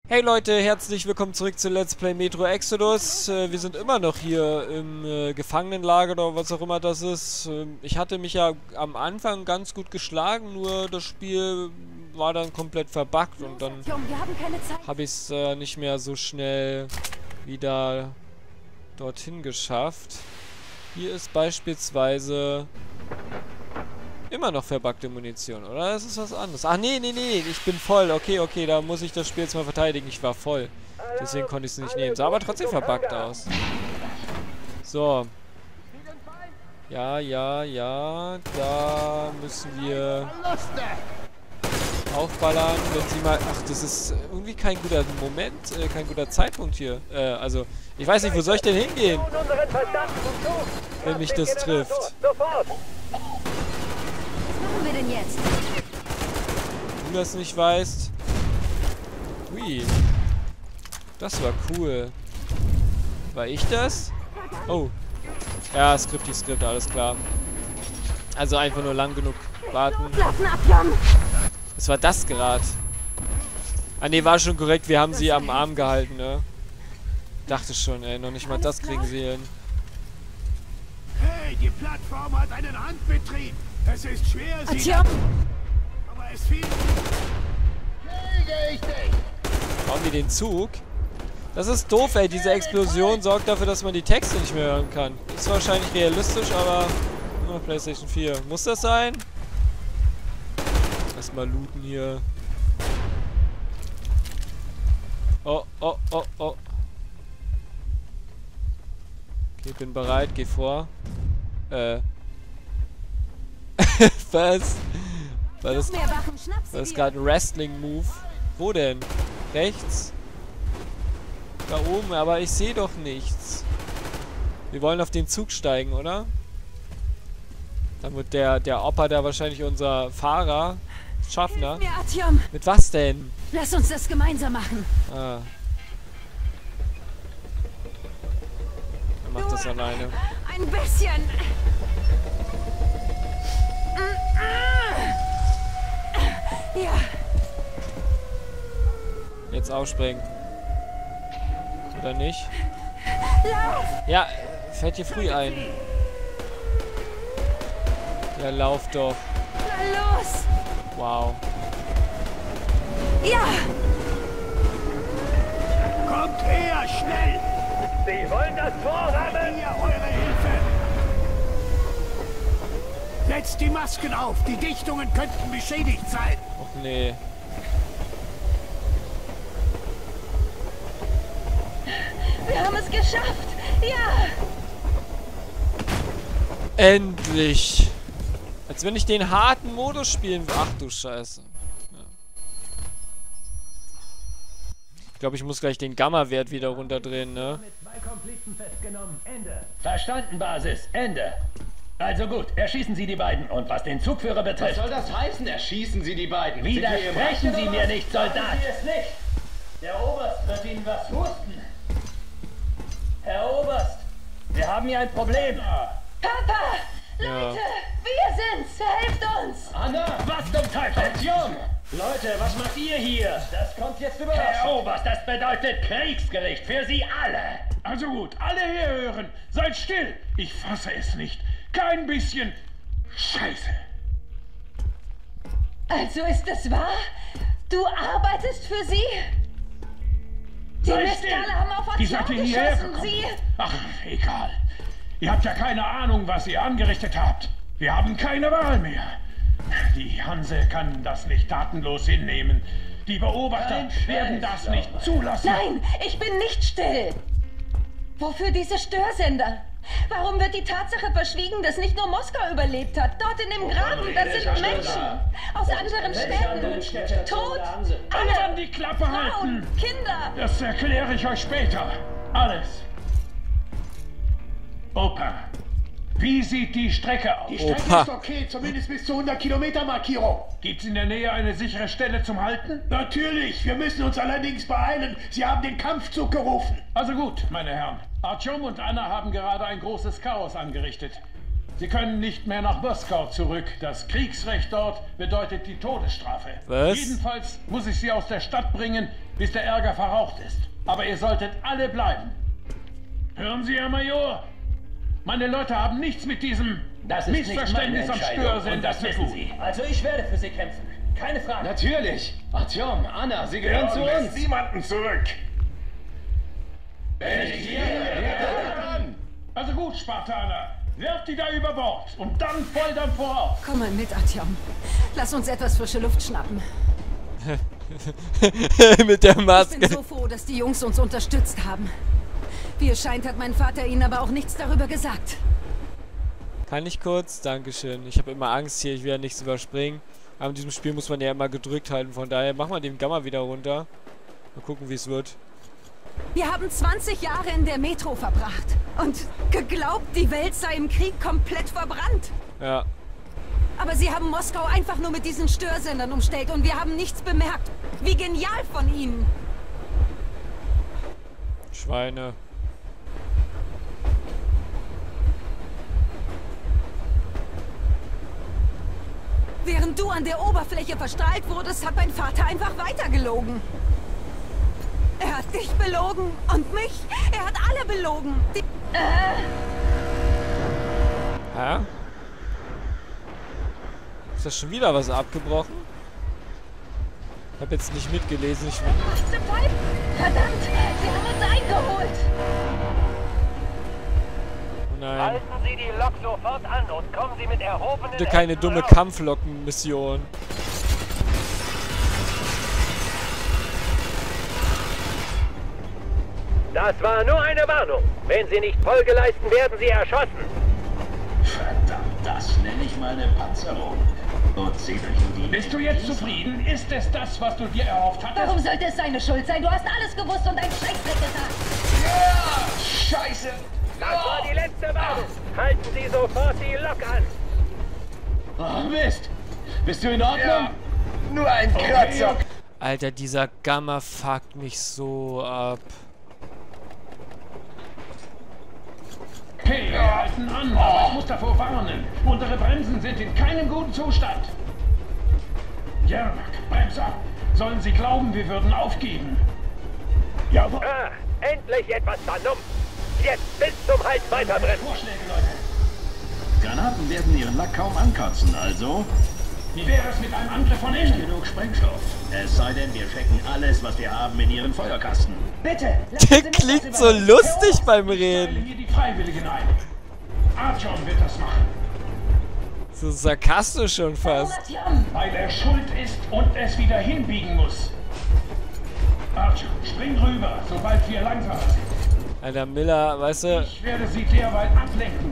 Hey Leute, herzlich willkommen zurück zu Let's Play Metro Exodus. Wir sind immer noch hier im Gefangenenlager oder was auch immer das ist. Ich hatte mich ja am Anfang ganz gut geschlagen, nur das Spiel war dann komplett verbuggt und dann habe ich es nicht mehr so schnell wieder dorthin geschafft. Hier ist beispielsweise immer noch verbuggte Munition, oder? Das ist was anderes. Ach, nee, ich bin voll. Okay, da muss ich das Spiel jetzt mal verteidigen. Ich war voll. Deswegen konnte ich es nicht nehmen. Sah aber trotzdem verbuggt aus. So. Ja. Da müssen wir aufballern. Wenn sie mal... Ach, das ist irgendwie kein guter Moment, kein guter Zeitpunkt hier. Also, ich weiß nicht, wo soll ich denn hingehen? Wenn mich das trifft. Wir denn jetzt? Wenn du das nicht weißt. Hui. Das war cool. War ich das? Oh. Ja, Skript, alles klar. Also einfach nur lang genug warten. Was war das gerade? Ah ne, war schon korrekt. Wir haben sie am Arm gehalten, ne? Dachte schon, ey. Noch nicht mal das kriegen sie hin. Hey, die Plattform hat einen Handbetrieb. Es ist schwer, sie... Aber es fehlt... Kriege ich dich! Bauen die den Zug? Das ist doof, ey. Diese Explosion sorgt dafür, dass man die Texte nicht mehr hören kann. Ist wahrscheinlich realistisch, aber... Oh, PlayStation 4. Muss das sein? Erstmal looten hier. Oh. Okay, bin bereit. Geh vor. Was? War das gerade ein Wrestling-Move? Wo denn? Rechts? Da oben, aber ich sehe doch nichts. Wir wollen auf den Zug steigen, oder? Dann wird der Opa da wahrscheinlich unser Fahrer, Schaffner. Mit was denn? Lass uns das gemeinsam machen. Ah. Er macht das alleine. Ein bisschen. Ja. Jetzt aufspringen. Oder nicht? Lauf! Ja, fällt hier früh ein. Ja, lauf doch. Na los! Wow. Ja! Kommt her, schnell! Sie wollen das vorhaben! Hier eure Hilfe! Setzt die Masken auf! Die Dichtungen könnten beschädigt sein! Och nee. Wir haben es geschafft! Ja! Endlich! Als wenn ich den harten Modus spielen will. Ach du Scheiße. Ja. Ich glaube, ich muss gleich den Gamma-Wert wieder runterdrehen, ne? Verstanden, Basis. Ende. Also gut, erschießen Sie die beiden. Und was den Zugführer betrifft... Was soll das heißen? Erschießen Sie die beiden. Widersprechen Sie mir nicht, Soldat! Sie es nicht. Der Oberst wird Ihnen was husten. Herr Oberst, wir haben hier ein Problem. Papa! Ja. Leute! Wir sind's! Helft uns! Anna, was zum Teufel? Jung! Leute, was macht ihr hier? Das kommt jetzt Herr überraschend. Oberst, das bedeutet Kriegsgericht für Sie alle. Also gut, alle herhören! Seid still! Ich fasse es nicht! Kein bisschen... Scheiße! Also ist es wahr? Du arbeitest für sie? Die Seid still! Mistkerle haben auf Wie Atjom seid ihr hierher geschossen, gekommen? sie... Ach, egal. Ihr habt ja keine Ahnung, was ihr angerichtet habt. Wir haben keine Wahl mehr. Die Hanse kann das nicht tatenlos hinnehmen. Die Beobachter werden das nicht zulassen. Nein, ich bin nicht still! Wofür diese Störsender? Warum wird die Tatsache verschwiegen, dass nicht nur Moskau überlebt hat? Dort in dem Graben, das sind Menschen aus anderen Städten. Tot, Alle alle, an die Klappe Frauen, halten! Kinder. Das erkläre ich euch später. Alles. Opa, wie sieht die Strecke aus? Die Strecke Opa. ist okay, zumindest bis zur 100-Kilometer-Markierung. Gibt's in der Nähe eine sichere Stelle zum Halten? Natürlich, wir müssen uns allerdings beeilen. Sie haben den Kampfzug gerufen. Also gut, meine Herren. Artyom und Anna haben gerade ein großes Chaos angerichtet. Sie können nicht mehr nach Moskau zurück. Das Kriegsrecht dort bedeutet die Todesstrafe. Was? Jedenfalls muss ich Sie aus der Stadt bringen, bis der Ärger verraucht ist. Aber ihr solltet alle bleiben. Hören Sie, Herr Major? Meine Leute haben nichts mit diesem Das ist nicht Missverständnis meine am Entscheidung, und Störsender das zu wissen tun. Sie. Also ich werde für Sie kämpfen. Keine Frage. Natürlich. Artyom, Anna, Sie gehören zu uns. Niemanden zurück. Also gut, Spartaner. Werft die da über Bord und dann foltern voraus. Komm mal mit, Artyom. Lass uns etwas frische Luft schnappen. Mit der Ich bin Maske. so froh, dass die Jungs uns unterstützt haben. Wie es scheint, hat mein Vater ihnen aber auch nichts darüber gesagt. Kann ich kurz? Dankeschön. Ich habe immer Angst hier, ich will ja nichts überspringen. Aber in diesem Spiel muss man ja immer gedrückt halten, von daher machen wir den Gamma wieder runter. Mal gucken, wie es wird. Wir haben 20 Jahre in der Metro verbracht und geglaubt, die Welt sei im Krieg komplett verbrannt. Ja. Aber sie haben Moskau einfach nur mit diesen Störsendern umstellt und wir haben nichts bemerkt. Wie genial von ihnen! Schweine. Während du an der Oberfläche verstrahlt wurdest, hat mein Vater einfach weitergelogen. Er hat dich belogen und mich. Er hat alle belogen. Hä? Ist das schon wieder was abgebrochen? Ich habe jetzt nicht mitgelesen. Verdammt, sie haben uns eingeholt. Oh nein. Halten Sie die Lok sofort an und kommen Sie mit erhobenen Bitte keine Händen dumme raus. Kampflocken-Mission. Das war nur eine Warnung. Wenn Sie nicht Folge leisten, werden Sie erschossen. Verdammt, das nenne ich mal eine Panzerung. Und seht euch nur die... Bist du jetzt zufrieden? Ist es das, was du dir erhofft hattest? Warum sollte es seine Schuld sein? Du hast alles gewusst und einen Scheißdreck gesagt. Scheiße! Das war die letzte Warnung. Halten Sie sofort die Lok an. Oh, Mist. Bist du in Ordnung? Ja. Nur ein Kratzer. Alter, dieser Gamma fuckt mich so ab. Hey, wir halten an, aber ich muss davor warnen. Unsere Bremsen sind in keinem guten Zustand. Jermak, brems ab. Sollen sie glauben, wir würden aufgeben? Jawohl. Ah, endlich etwas Vernunft. Jetzt bis zum Hals weiterbrennen. Vorschläge, Leute. Granaten werden ihren Lack kaum ankratzen, also... Wie wäre es mit einem Angriff von innen? Genug Sprengstoff. Es sei denn, wir checken alles, was wir haben, in ihren Feuerkasten. Bitte. Der klingt so lustig beim Stellen Reden. hier die Freiwilligen ein. Artyom wird das machen, So sarkastisch schon fast. Artyom, weil er schuld ist und es wieder hinbiegen muss. Artyom, spring rüber, sobald wir langsamer sind. Alter, Miller, weißt du, Ich werde sie derweil ablenken.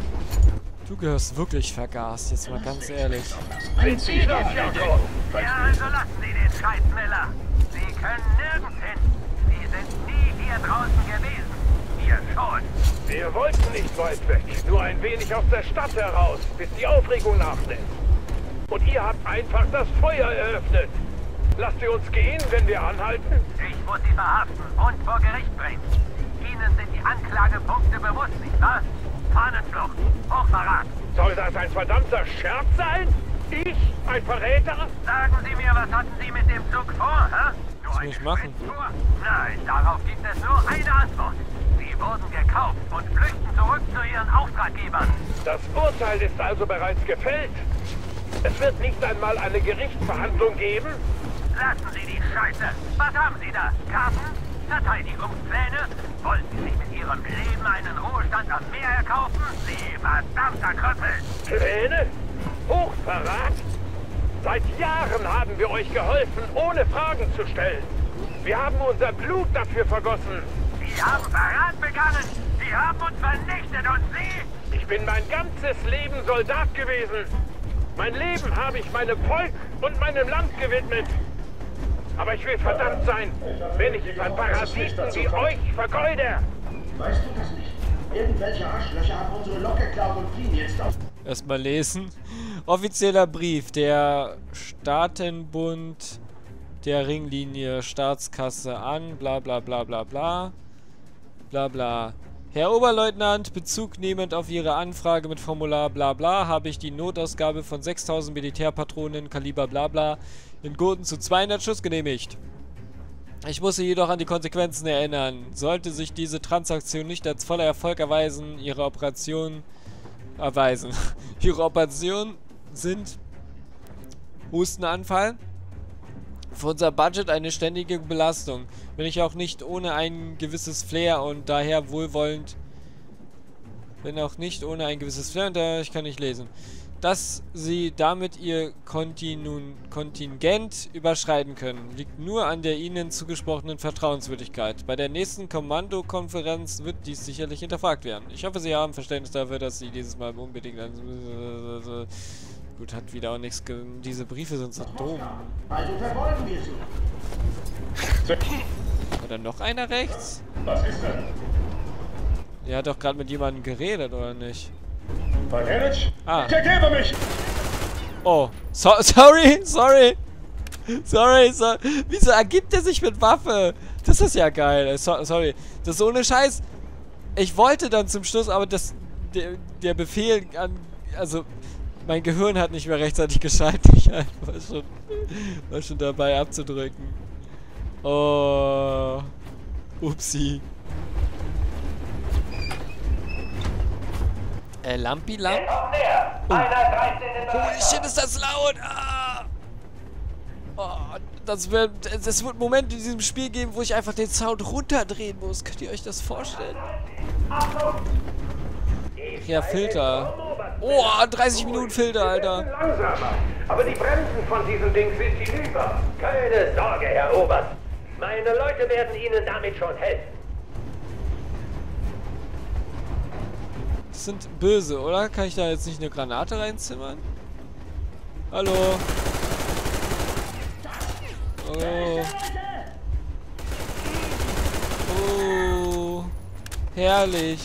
du gehörst wirklich vergast, jetzt mal ganz ehrlich. Sind Sie das, Joko? Ja, also lassen Sie den Scheiß, Miller. Sie können nirgends hin. Sie sind nie hier draußen gewesen. Wir schon. Wir wollten nicht weit weg, nur ein wenig aus der Stadt heraus, bis die Aufregung nachlässt. Und ihr habt einfach das Feuer eröffnet. Lasst ihr uns gehen, wenn wir anhalten? Ich muss Sie verhaften und vor Gericht bringen. Ihnen sind die Anklagepunkte bewusst, nicht wahr? Fahnenflucht, Hochverrat. Soll das ein verdammter Scherz sein? Ich? Ein Verräter? Sagen Sie mir, was hatten Sie mit dem Zug vor, hä? So Was eine will ich machen? Sprinttour? Nein, darauf gibt es nur eine Antwort. Sie wurden gekauft und flüchten zurück zu Ihren Auftraggebern. Das Urteil ist also bereits gefällt. Es wird nicht einmal eine Gerichtsverhandlung geben? Lassen Sie die Scheiße. Was haben Sie da? Karten? Verteidigungspläne? Wollen Sie sich mit Ihrem Leben einen Ruhestand am Meer erkaufen? Sie verdammter Krüppel! Pläne? Hochverrat? Seit Jahren haben wir euch geholfen, ohne Fragen zu stellen. Wir haben unser Blut dafür vergossen. Sie haben Verrat begangen! Sie haben uns vernichtet und Sie... Ich bin mein ganzes Leben Soldat gewesen. Mein Leben habe ich meinem Volk und meinem Land gewidmet. Aber ich will verdammt sein, wenn ich es an Parasiten wie euch vergeude. Weißt du das nicht? Irgendwelche Arschlöcher haben unsere Lok geklaut und fliehen jetzt auf. Erstmal lesen. Offizieller Brief der Staatenbund der Ringlinie Staatskasse an, bla bla bla bla bla. Bla bla. Herr Oberleutnant, Bezug nehmend auf Ihre Anfrage mit Formular bla bla, habe ich die Notausgabe von 6000 Militärpatronen Kaliber bla bla in Gurten zu 200 Schuss genehmigt. Ich muss Sie jedoch an die Konsequenzen erinnern. Sollte sich diese Transaktion nicht als voller Erfolg erweisen, Ihre Operation sind Hustenanfall. Für unser Budget eine ständige Belastung. Wenn ich auch nicht ohne ein gewisses Flair und daher wohlwollend... ich kann nicht lesen. Dass sie damit ihr Kontingent überschreiten können, liegt nur an der ihnen zugesprochenen Vertrauenswürdigkeit. Bei der nächsten Kommandokonferenz wird dies sicherlich hinterfragt werden. Ich hoffe, Sie haben Verständnis dafür, dass Sie dieses Mal unbedingt... Gut, hat wieder auch nichts... Diese Briefe sind so dumm. Also verfolgen wir sie. Oder noch einer rechts? Was ist denn? Der hat doch gerade mit jemandem geredet, oder nicht? Valeric? Ah. Ich ergebe mich! Oh. Sorry. Wieso ergibt er sich mit Waffe? Das ist ja geil. Sorry. Das ist ohne Scheiß. Ich wollte dann zum Schluss, aber der Befehl an... Also... Mein Gehirn hat nicht mehr rechtzeitig geschaltet. Ich war schon dabei abzudrücken. Oh. Upsi. Lampi. Oh. Holy shit, ist das laut! Ah. Oh, das wird Momente in diesem Spiel geben, wo ich einfach den Sound runterdrehen muss. Könnt ihr euch das vorstellen? Ja, Filter. Oh, 30 Minuten Filter, Alter. Langsamer. Aber die Bremsen von diesem Ding sind hinüber. Keine Sorge, Herr Oberst. Meine Leute werden Ihnen damit schon helfen. Das sind böse, oder? Kann ich da jetzt nicht eine Granate reinzimmern? Hallo? Oh. Oh. Herrlich.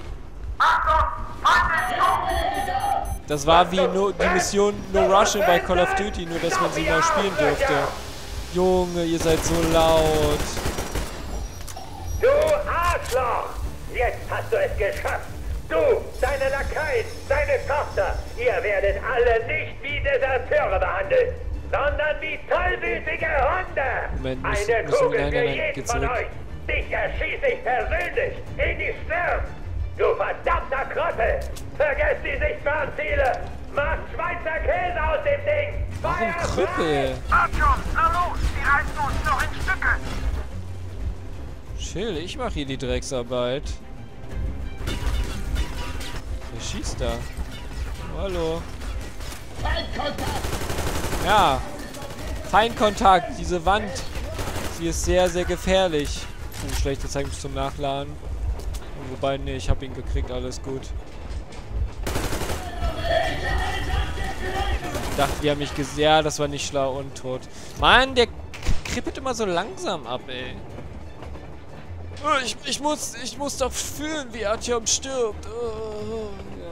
Das war wie die Mission No Russian bei Call of Duty, nur dass man sie mal spielen durfte. Junge, ihr seid so laut. Du Arschloch! Jetzt hast du es geschafft. Du, deine Lakaien, deine Tochter, ihr werdet alle nicht wie Deserteure behandelt, sondern wie tollwütige Hunde. Moment, Eine Kugel für jeden geht von zurück. euch. Dich erschieße ich persönlich in die Stirn. Du verdammter Krottel! Vergesst die sichtbaren Ziele! Macht Schweizer Käse aus dem Ding! Warum Krüppel? Artyom, na los, die reißen uns noch in Stücke. Chill, ich mache hier die Drecksarbeit. Wer schießt da? Oh, hallo. Feindkontakt! Ja. Feindkontakt, diese Wand. Sie ist sehr, sehr gefährlich. Schlechtes Zeichen zum Nachladen. Wobei, nee, ich habe ihn gekriegt, alles gut. Ich dachte, die haben mich gesehen. Ja, das war nicht schlau und tot. Mann, der kribbelt immer so langsam ab, ey. Oh, ich muss doch fühlen, wie Artyom stirbt. Oh,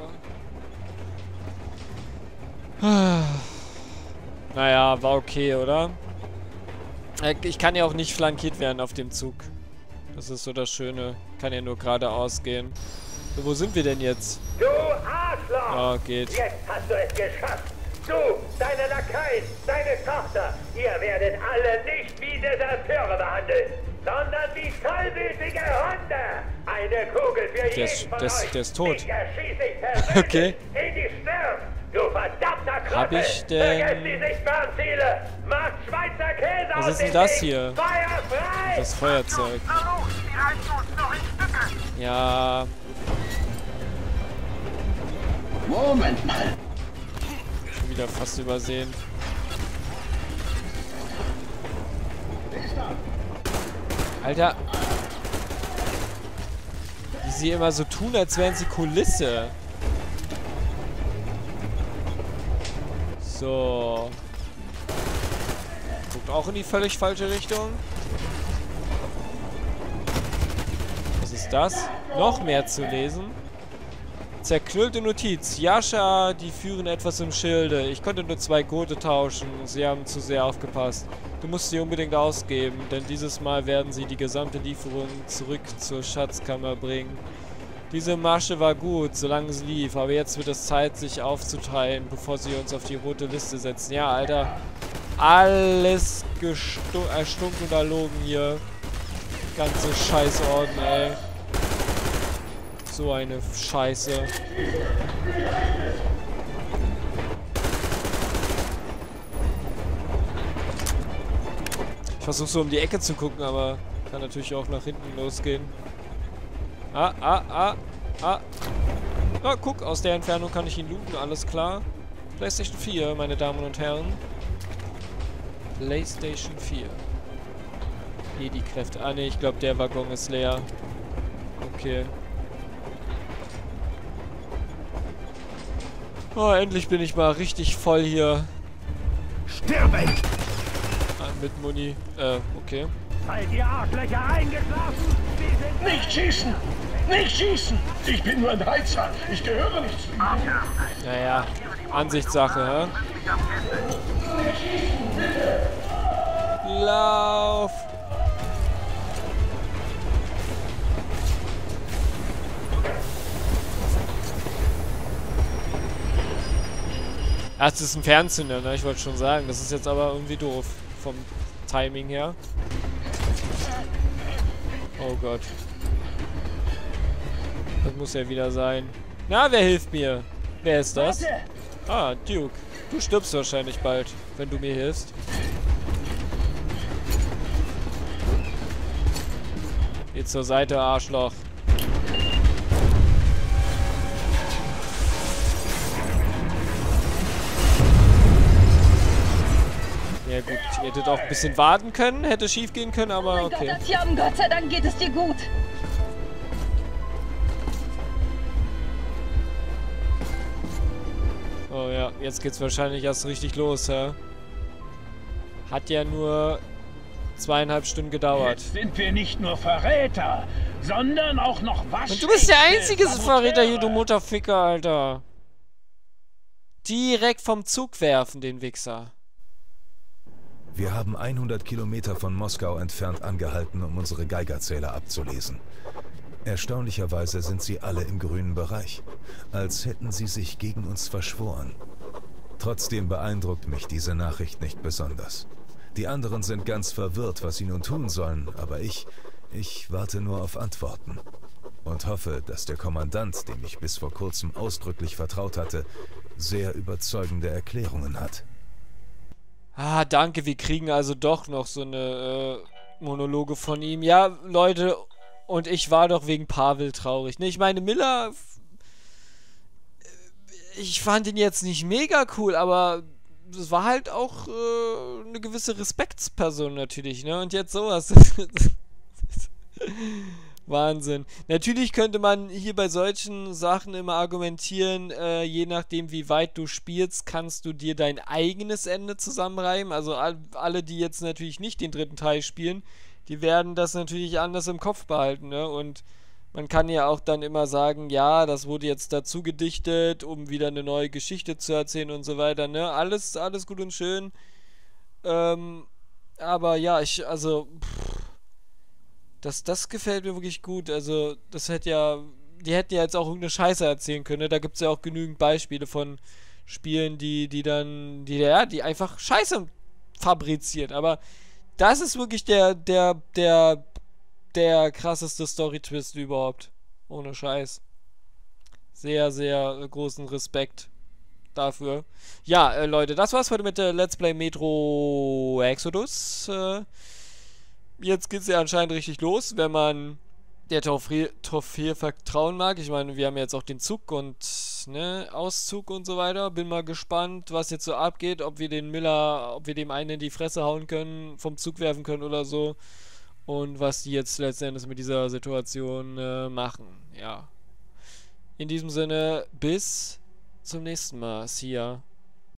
ja. Naja, war okay, oder? Ich kann ja auch nicht flankiert werden auf dem Zug. Das ist so das Schöne. Kann ja nur geradeaus gehen. So, wo sind wir denn jetzt? Du Arschloch! Oh, geht. Jetzt hast du es geschafft! Du, deine Lakaien, deine Tochter, ihr werdet alle nicht wie Deserteure behandelt, sondern wie tollwütige Hunde! Eine Kugel für jeden von euch! Der ist tot. Dich erschieße ich persönlich Okay. in die Stirn! Du verdammter Krottel! Hab ich denn... Vergesst die sichtbaren Ziele! Macht Schweizer Käse Was aus ist denn dem das Ding. hier? Feuer frei! Das Feuerzeug. Na los, die reißen uns noch in Stücke. Ja. Moment mal. Schon wieder fast übersehen. Alter. Wie sie immer so tun, als wären sie Kulisse. So. Guckt auch in die völlig falsche Richtung. Was ist das? Noch mehr zu lesen. Zerknüllte Notiz. Jascha, die führen etwas im Schilde. Ich konnte nur 2 Gurte tauschen. Sie haben zu sehr aufgepasst. Du musst sie unbedingt ausgeben, denn dieses Mal werden sie die gesamte Lieferung zurück zur Schatzkammer bringen. Diese Masche war gut, solange es lief. Aber jetzt wird es Zeit, sich aufzuteilen, bevor sie uns auf die rote Liste setzen. Ja, Alter. Alles erstunken und erlogen hier. Ganze Scheißorden, ey. So eine Scheiße. Ich versuche so um die Ecke zu gucken, aber kann natürlich auch nach hinten losgehen. Ah, guck, aus der Entfernung kann ich ihn looten, alles klar. PlayStation 4, meine Damen und Herren. PlayStation 4. Hier die Kräfte. Ah ne, ich glaube der Waggon ist leer. Okay. Oh, endlich bin ich mal richtig voll hier. Stirben! Mit Muni. Okay. Seid ihr Arschlöcher eingeschlafen? Nicht schießen! Nicht schießen! Ich bin nur ein Heizer. Ich gehöre nicht zu Ihnen. Naja, Ansichtssache, hä? Lauf! Das ist ein Fernzünder, ne? Ich wollte schon sagen. Das ist jetzt aber irgendwie doof. Vom Timing her. Oh Gott. Das muss ja wieder sein. Na, wer hilft mir? Wer ist das? Ah, Duke. Du stirbst wahrscheinlich bald, wenn du mir hilfst. Geh zur Seite, Arschloch. Ja gut, ihr hättet auch ein bisschen warten können, hätte schief gehen können, aber okay. Oh mein Gott, Artyom, Gott sei Dank geht es dir gut. Oh ja, jetzt geht's wahrscheinlich erst richtig los, hä? Hat ja nur 2,5 Stunden gedauert. Jetzt sind wir nicht nur Verräter, sondern auch noch was. Und du bist der einzige Verräter hier, du Mutterficker, Alter. Direkt vom Zug werfen, den Wichser. Wir haben 100 Kilometer von Moskau entfernt angehalten, um unsere Geigerzähler abzulesen. Erstaunlicherweise sind sie alle im grünen Bereich, als hätten sie sich gegen uns verschworen. Trotzdem beeindruckt mich diese Nachricht nicht besonders. Die anderen sind ganz verwirrt, was sie nun tun sollen, aber ich warte nur auf Antworten. Und hoffe, dass der Kommandant, dem ich bis vor kurzem ausdrücklich vertraut hatte, sehr überzeugende Erklärungen hat. Ah, danke, wir kriegen also doch noch so eine Monologe von ihm. Ja, Leute, und ich war doch wegen Pavel traurig. Ne, ich meine, Miller, ich fand ihn jetzt nicht mega cool, aber es war halt auch eine gewisse Respektsperson natürlich, ne? Und jetzt sowas. Wahnsinn. Natürlich könnte man hier bei solchen Sachen immer argumentieren, je nachdem wie weit du spielst, kannst du dir dein eigenes Ende zusammenreimen. Also alle, die jetzt natürlich nicht den dritten Teil spielen, die werden das natürlich anders im Kopf behalten, ne? Und man kann ja auch dann immer sagen, ja, das wurde jetzt dazu gedichtet, um wieder eine neue Geschichte zu erzählen und so weiter, ne? Alles gut und schön. Aber ja, das gefällt mir wirklich gut. Also, das hätte ja... Die hätten ja jetzt auch irgendeine Scheiße erzählen können. Ne? Da gibt es ja auch genügend Beispiele von Spielen, die einfach Scheiße fabriziert. Aber das ist wirklich der krasseste Story-Twist überhaupt. Ohne Scheiß. Sehr, sehr großen Respekt dafür. Ja, Leute, das war's heute mit der Let's Play Metro Exodus. Jetzt geht's ja anscheinend richtig los, wenn man der Trophäe vertrauen mag. Ich meine, wir haben jetzt auch den Zug und Auszug und so weiter. Bin mal gespannt, was jetzt so abgeht, ob wir den Miller, ob wir dem einen in die Fresse hauen können, vom Zug werfen können oder so. Und was die jetzt letztendlich mit dieser Situation machen. Ja. In diesem Sinne, bis zum nächsten Mal. See ya.